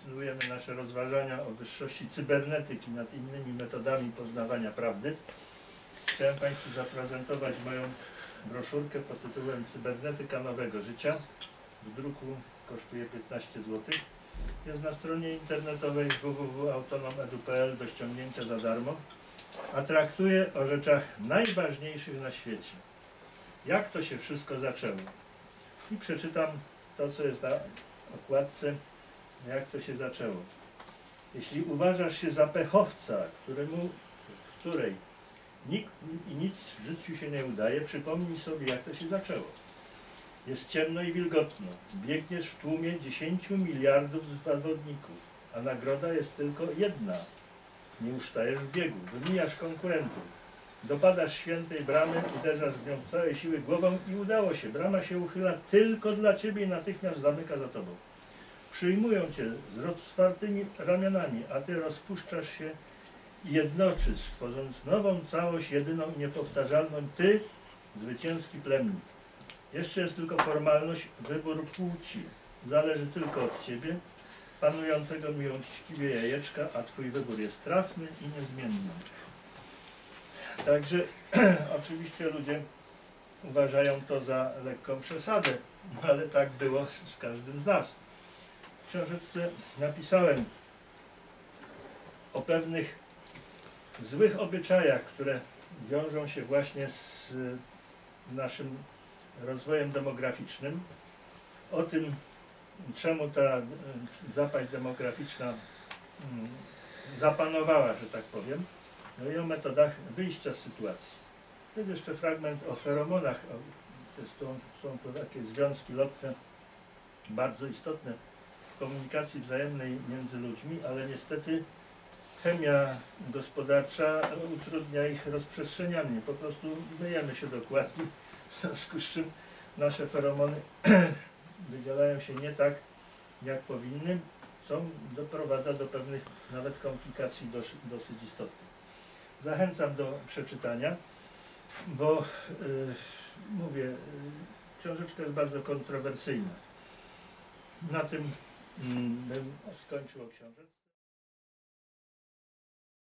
kontynuujemy nasze rozważania o wyższości cybernetyki nad innymi metodami poznawania prawdy. Chciałem Państwu zaprezentować moją broszurkę pod tytułem Cybernetyka nowego życia. W druku kosztuje 15 zł. Jest na stronie internetowej www.autonom.edu.pl do ściągnięcia za darmo, a traktuje o rzeczach najważniejszych na świecie. Jak to się wszystko zaczęło? I przeczytam to, co jest na okładce, jak to się zaczęło. Jeśli uważasz się za pechowca, której nikt i nic w życiu się nie udaje, przypomnij sobie, jak to się zaczęło. Jest ciemno i wilgotno. Biegniesz w tłumie 10 miliardów zawodników, a nagroda jest tylko jedna. Nie ustajesz w biegu, wymijasz konkurentów. Dopadasz świętej bramy, uderzasz w nią z całej siły głową i udało się. Brama się uchyla tylko dla ciebie i natychmiast zamyka za tobą. Przyjmują cię z rozwartymi ramionami, a ty rozpuszczasz się i jednoczysz, tworząc nową całość, jedyną i niepowtarzalną. Ty, zwycięski plemnik. Jeszcze jest tylko formalność, wybór płci. Zależy tylko od ciebie, panującego miłościwie jajeczka, a twój wybór jest trafny i niezmienny. Także oczywiście ludzie uważają to za lekką przesadę, ale tak było z każdym z nas. W książeczce napisałem o pewnych złych obyczajach, które wiążą się właśnie z naszym rozwojem demograficznym, o tym, czemu ta zapaść demograficzna zapanowała, że tak powiem, no i o metodach wyjścia z sytuacji. Jest jeszcze fragment o feromonach. Są to takie związki lotne, bardzo istotne w komunikacji wzajemnej między ludźmi, ale niestety chemia gospodarcza utrudnia ich rozprzestrzenianie. Po prostu myjemy się dokładnie, w związku z czym nasze feromony wydzielają się nie tak, jak powinny, co doprowadza do pewnych nawet komplikacji dosyć istotnych. Zachęcam do przeczytania, bo mówię, książeczka jest bardzo kontrowersyjna. Na tym bym skończył o książeczce.